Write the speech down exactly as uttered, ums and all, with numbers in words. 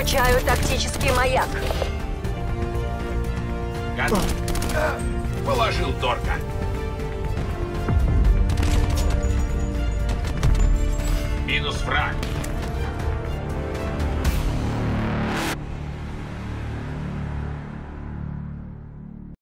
Включаю тактический маяк. Готов. Положил торка. Минус враг.